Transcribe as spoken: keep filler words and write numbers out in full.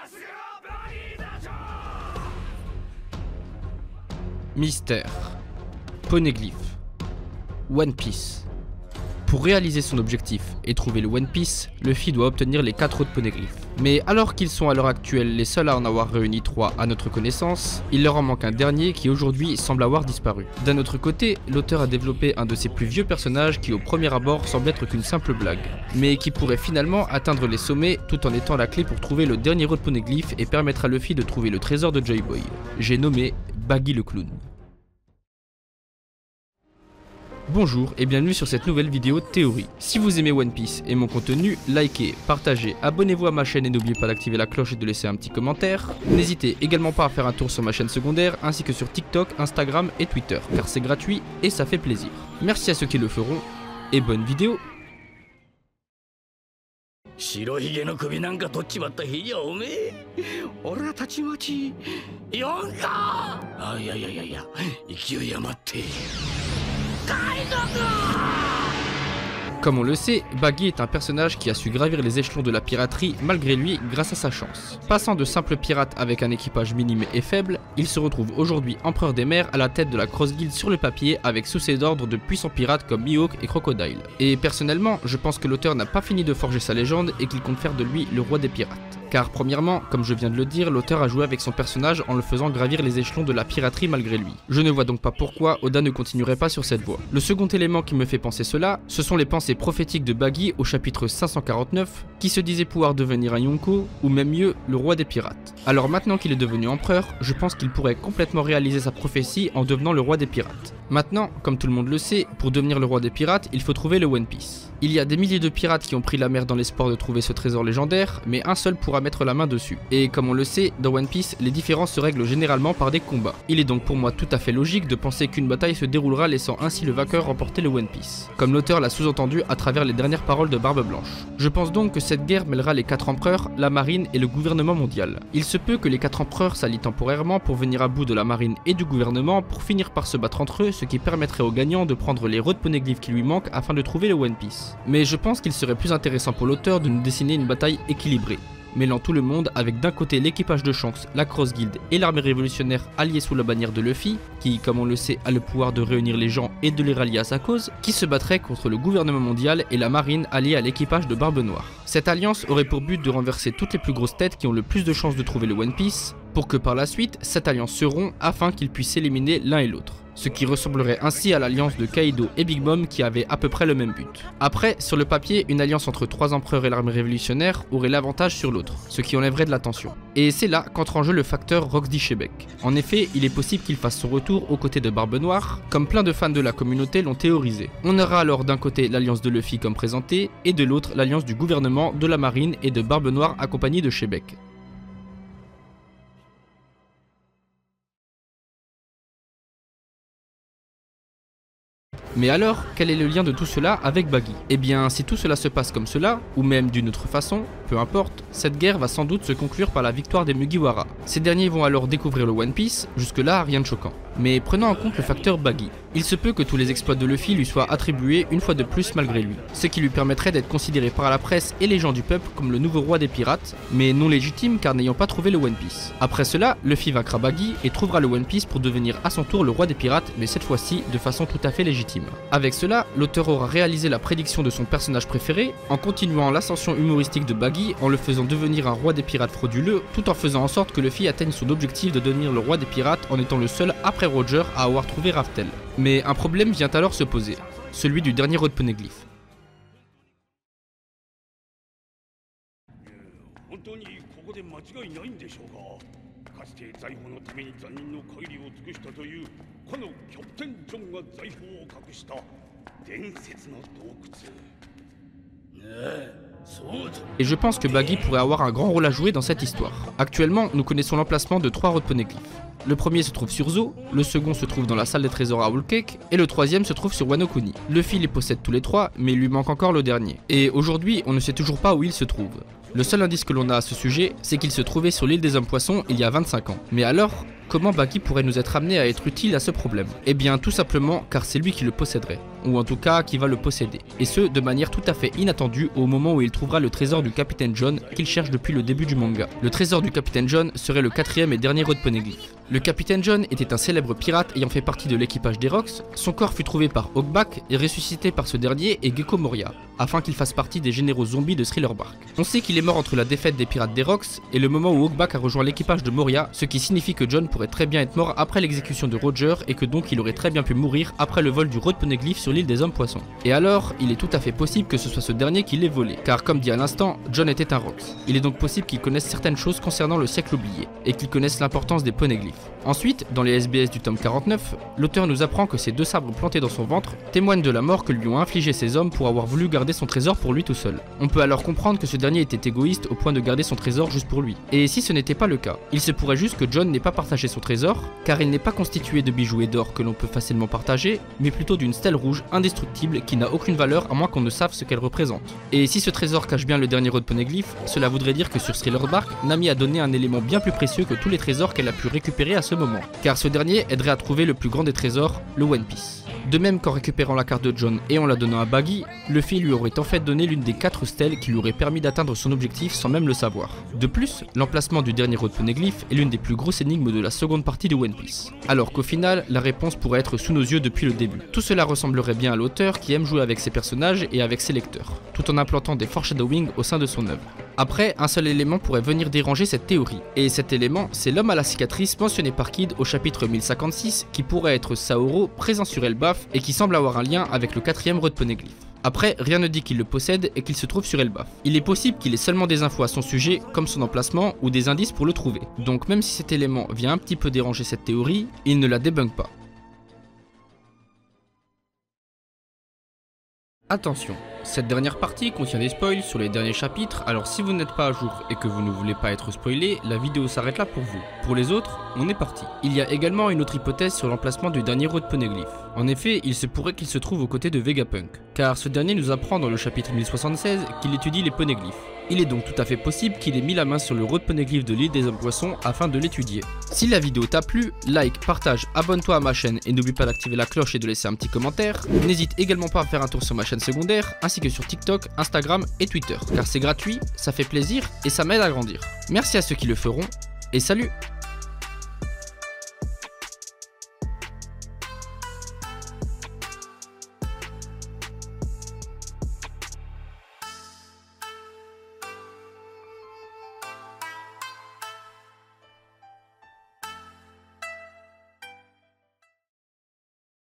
Mystère, poneglyphe, One Piece. Pour réaliser son objectif et trouver le One Piece, Luffy doit obtenir les quatre autres poneglyphes. Mais alors qu'ils sont à l'heure actuelle les seuls à en avoir réuni trois à notre connaissance, il leur en manque un dernier qui aujourd'hui semble avoir disparu. D'un autre côté, l'auteur a développé un de ses plus vieux personnages qui au premier abord semble être qu'une simple blague, mais qui pourrait finalement atteindre les sommets tout en étant la clé pour trouver le dernier autre poneglyphe et permettre à Luffy de trouver le trésor de Joy Boy. J'ai nommé Baggy le Clown. Bonjour et bienvenue sur cette nouvelle vidéo de théorie. Si vous aimez One Piece et mon contenu, likez, partagez, abonnez-vous à ma chaîne et n'oubliez pas d'activer la cloche et de laisser un petit commentaire. N'hésitez également pas à faire un tour sur ma chaîne secondaire ainsi que sur TikTok, Instagram et Twitter car c'est gratuit et ça fait plaisir. Merci à ceux qui le feront et bonne vidéo. 白ひげの首なんか取っちまった日にはおめえ俺はたちまち呼んかあいやいやいやいや勢い余って海賊 Comme on le sait, Baggy est un personnage qui a su gravir les échelons de la piraterie malgré lui grâce à sa chance. Passant de simple pirate avec un équipage minime et faible, il se retrouve aujourd'hui empereur des mers à la tête de la Cross Guild sur le papier avec sous ses ordres de puissants pirates comme Mihawk et Crocodile. Et personnellement, je pense que l'auteur n'a pas fini de forger sa légende et qu'il compte faire de lui le roi des pirates. Car premièrement, comme je viens de le dire, l'auteur a joué avec son personnage en le faisant gravir les échelons de la piraterie malgré lui. Je ne vois donc pas pourquoi Oda ne continuerait pas sur cette voie. Le second élément qui me fait penser cela, ce sont les pensées prophétiques de Baggy au chapitre cinq cent quarante-neuf, qui se disait pouvoir devenir un Yonko, ou même mieux, le roi des pirates. Alors maintenant qu'il est devenu empereur, je pense qu'il pourrait complètement réaliser sa prophétie en devenant le roi des pirates. Maintenant, comme tout le monde le sait, pour devenir le roi des pirates, il faut trouver le One Piece. Il y a des milliers de pirates qui ont pris la mer dans l'espoir de trouver ce trésor légendaire, mais un seul pourra mettre la main dessus. Et comme on le sait, dans One Piece, les différences se règlent généralement par des combats. Il est donc pour moi tout à fait logique de penser qu'une bataille se déroulera laissant ainsi le vainqueur remporter le One Piece, comme l'auteur l'a sous-entendu à travers les dernières paroles de Barbe Blanche. Je pense donc que cette guerre mêlera les quatre empereurs, la marine et le gouvernement mondial. Il se peut que les quatre empereurs s'allient temporairement pour venir à bout de la marine et du gouvernement pour finir par se battre entre eux, ce qui permettrait au gagnant de prendre les road poneglyphes qui lui manquent afin de trouver le One Piece. Mais je pense qu'il serait plus intéressant pour l'auteur de nous dessiner une bataille équilibrée, mêlant tout le monde avec d'un côté l'équipage de Shanks, la Cross Guild et l'armée révolutionnaire alliée sous la bannière de Luffy, qui comme on le sait a le pouvoir de réunir les gens et de les rallier à sa cause, qui se battrait contre le gouvernement mondial et la marine alliée à l'équipage de Barbe Noire. Cette alliance aurait pour but de renverser toutes les plus grosses têtes qui ont le plus de chances de trouver le One Piece, pour que par la suite cette alliance se rompt afin qu'ils puissent éliminer l'un et l'autre. Ce qui ressemblerait ainsi à l'alliance de Kaido et Big Mom qui avaient à peu près le même but. Après, sur le papier, une alliance entre trois empereurs et l'armée révolutionnaire aurait l'avantage sur l'autre, ce qui enlèverait de la tension. Et c'est là qu'entre en jeu le facteur Roxy Shebeck. En effet, il est possible qu'il fasse son retour aux côtés de Barbe Noire, comme plein de fans de la communauté l'ont théorisé. On aura alors d'un côté l'alliance de Luffy comme présenté, et de l'autre l'alliance du gouvernement, de la marine et de Barbe Noire accompagnée de Shebeck. Mais alors, quel est le lien de tout cela avec Baggy? Eh bien, si tout cela se passe comme cela, ou même d'une autre façon, peu importe, cette guerre va sans doute se conclure par la victoire des Mugiwara. Ces derniers vont alors découvrir le One Piece, jusque là rien de choquant. Mais prenons en compte le facteur Baggy. Il se peut que tous les exploits de Luffy lui soient attribués une fois de plus malgré lui, ce qui lui permettrait d'être considéré par la presse et les gens du peuple comme le nouveau roi des pirates, mais non légitime car n'ayant pas trouvé le One Piece. Après cela, Luffy vaincra Baggy et trouvera le One Piece pour devenir à son tour le roi des pirates, mais cette fois-ci de façon tout à fait légitime. Avec cela, l'auteur aura réalisé la prédiction de son personnage préféré en continuant l'ascension humoristique de Baggy en le faisant devenir un roi des pirates frauduleux tout en faisant en sorte que Luffy atteigne son objectif de devenir le roi des pirates en étant le seul après Roger à avoir trouvé Raftel. Mais un problème vient alors se poser, celui du dernier road poneglyph. Et je pense que Baggy pourrait avoir un grand rôle à jouer dans cette histoire. Actuellement, nous connaissons l'emplacement de trois road poneglyphs. Le premier se trouve sur Zo, le second se trouve dans la salle des trésors à Whole Cake, et le troisième se trouve sur Wano Kuni. Luffy les possède tous les trois, mais il lui manque encore le dernier. Et aujourd'hui, on ne sait toujours pas où il se trouve. Le seul indice que l'on a à ce sujet, c'est qu'il se trouvait sur l'île des hommes poissons il y a vingt-cinq ans. Mais alors, comment Baggy pourrait nous être amené à être utile à ce problème? Eh bien tout simplement car c'est lui qui le posséderait. ou en tout cas qui va le posséder. Et ce, de manière tout à fait inattendue au moment où il trouvera le trésor du Capitaine John qu'il cherche depuis le début du manga. Le trésor du Capitaine John serait le quatrième et dernier Road Poneglyph. Le Capitaine John était un célèbre pirate ayant fait partie de l'équipage des Rocks. Son corps fut trouvé par Hawkback et ressuscité par ce dernier et Gecko Moria, afin qu'il fasse partie des généraux zombies de Thriller Bark. On sait qu'il est mort entre la défaite des pirates des Rocks et le moment où Hawkback a rejoint l'équipage de Moria, ce qui signifie que John pourrait très bien être mort après l'exécution de Roger et que donc il aurait très bien pu mourir après le vol du Road Poneglyph sur l'île des Hommes Poissons. Et alors, il est tout à fait possible que ce soit ce dernier qui l'ait volé, car comme dit à l'instant, John était un Rocks. Il est donc possible qu'il connaisse certaines choses concernant le siècle oublié, et qu'il connaisse l'importance des poneglyphes. Ensuite, dans les S B S du tome quarante-neuf, l'auteur nous apprend que ces deux sabres plantés dans son ventre témoignent de la mort que lui ont infligé ces hommes pour avoir voulu garder son trésor pour lui tout seul. On peut alors comprendre que ce dernier était égoïste au point de garder son trésor juste pour lui. Et si ce n'était pas le cas, il se pourrait juste que John n'ait pas partagé son trésor, car il n'est pas constitué de bijoux et d'or que l'on peut facilement partager, mais plutôt d'une stèle rouge indestructible qui n'a aucune valeur à moins qu'on ne sache ce qu'elle représente. Et si ce trésor cache bien le dernier Road Poneglyph, cela voudrait dire que sur Thriller Bark, Nami a donné un élément bien plus précieux que tous les trésors qu'elle a pu récupérer à ce moment, car ce dernier aiderait à trouver le plus grand des trésors, le One Piece. De même qu'en récupérant la carte de John et en la donnant à Baggy, Luffy lui aurait en fait donné l'une des quatre stèles qui lui aurait permis d'atteindre son objectif sans même le savoir. De plus, l'emplacement du dernier Road Poneglyph est l'une des plus grosses énigmes de la seconde partie de One Piece. Alors qu'au final, la réponse pourrait être sous nos yeux depuis le début. Tout cela ressemblerait bien à l'auteur qui aime jouer avec ses personnages et avec ses lecteurs, tout en implantant des foreshadowing au sein de son œuvre. Après, un seul élément pourrait venir déranger cette théorie, et cet élément, c'est l'homme à la cicatrice mentionné par Kid au chapitre mille cinquante-six, qui pourrait être Saoro, présent sur Elbaf, et qui semble avoir un lien avec le quatrième Road Poneglyph. Après, rien ne dit qu'il le possède et qu'il se trouve sur Elbaf. Il est possible qu'il ait seulement des infos à son sujet, comme son emplacement, ou des indices pour le trouver. Donc même si cet élément vient un petit peu déranger cette théorie, il ne la débunk pas. Attention, cette dernière partie contient des spoils sur les derniers chapitres, alors si vous n'êtes pas à jour et que vous ne voulez pas être spoilé, la vidéo s'arrête là pour vous. Pour les autres, on est parti. Il y a également une autre hypothèse sur l'emplacement du dernier Road Poneglyph. En effet, il se pourrait qu'il se trouve aux côtés de Vegapunk, car ce dernier nous apprend dans le chapitre mille soixante-seize qu'il étudie les poneglyphes. Il est donc tout à fait possible qu'il ait mis la main sur le Road Poneglyph de l'île des Hommes Poissons afin de l'étudier. Si la vidéo t'a plu, like, partage, abonne-toi à ma chaîne et n'oublie pas d'activer la cloche et de laisser un petit commentaire. N'hésite également pas à faire un tour sur ma chaîne secondaire, ainsi que sur TikTok, Instagram et Twitter, car c'est gratuit, ça fait plaisir et ça m'aide à grandir. Merci à ceux qui le feront, et salut!